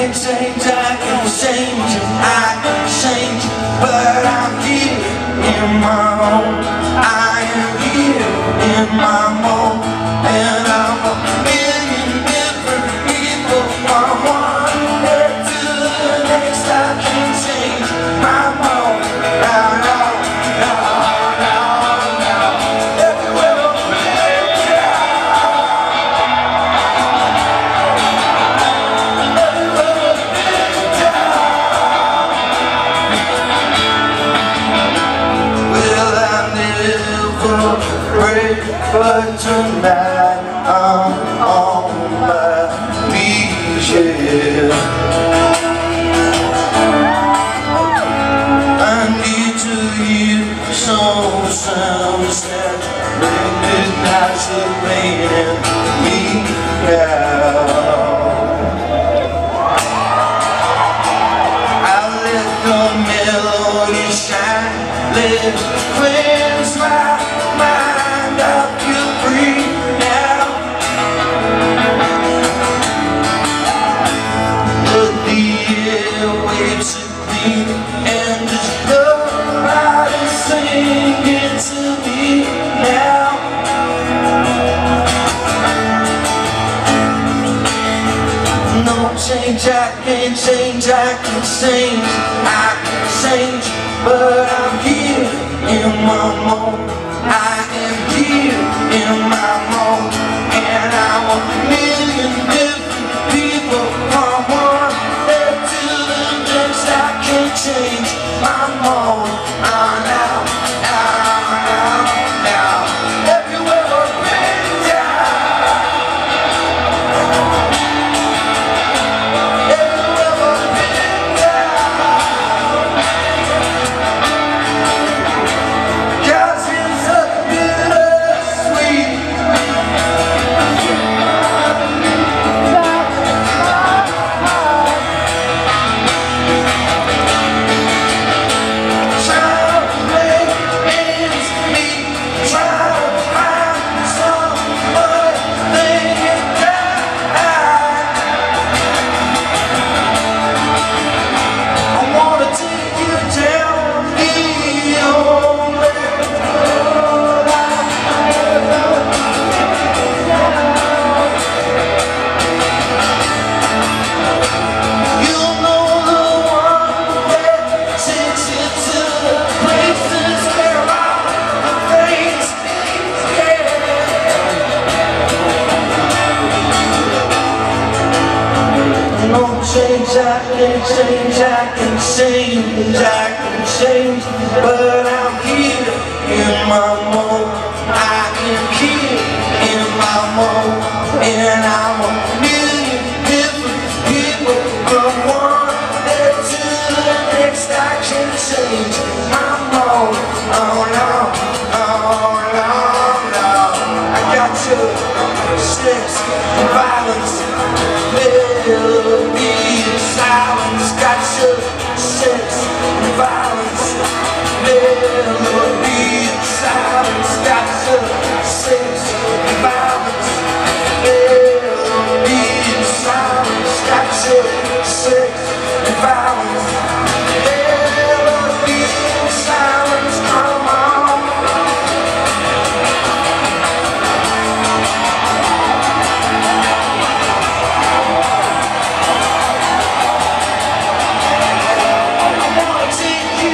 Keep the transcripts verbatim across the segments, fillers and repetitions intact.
can't change, I can change it, I can change it, but I'm here in my home. I am here in my home, and I'm a million different people from one day to the next. I can change my home. Now, now, now, now, now, everywhere I'm break, but tonight I'm on my knees, yeah. I need to hear some sounds that recognize the rain in me now. I let the melody shine, let it cleanse my mind. I feel free now. But the airwaves are clean, and this love is singing to me now. No change, I can't change, I can change, I can change, but I'm here in my moment. I am here in my moment, and I'm a million different people from one day to the next. I can change my moment. Oh, now, now, now, now, everywhere I've been down, everywhere I've been down, 'cause it's a bittersweet. Trying to make ends meet, trying to find some way to die. I wanna take you down the only road I've ever been. You know the one that takes you to the places where all the things begin. No change, I can change, I can change, I can change, but I'm here in my mode. I am here in my mode, and I'm a million different people from one day to the next. I can change my mode. Oh no, oh no, no. I got you, sex, violence, melody, silence. Got you, sex, violence, melody, silence. Got you, sex, violence, melody, silence. Got you, sex, violence, melody, silence. Come on. I wanna take you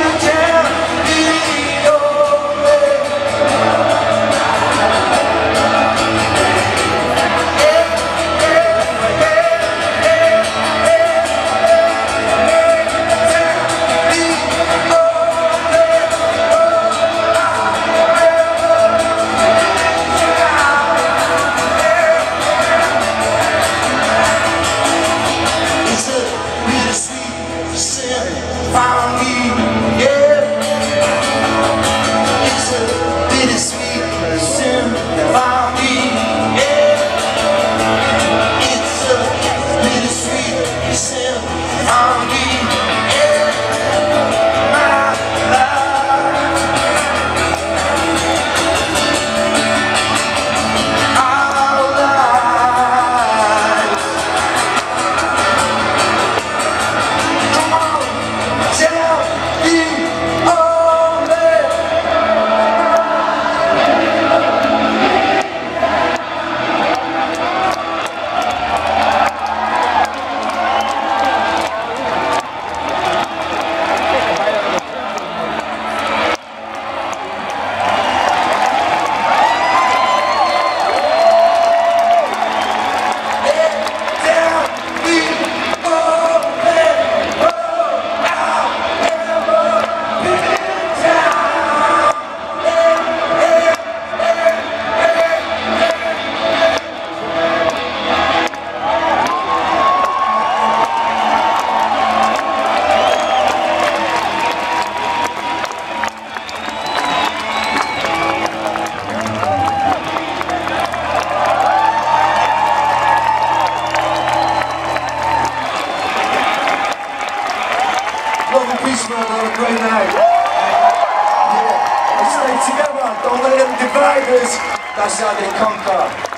Policeman on a great night. Yeah. Let's stay together. Don't let them divide us. That's how they conquer.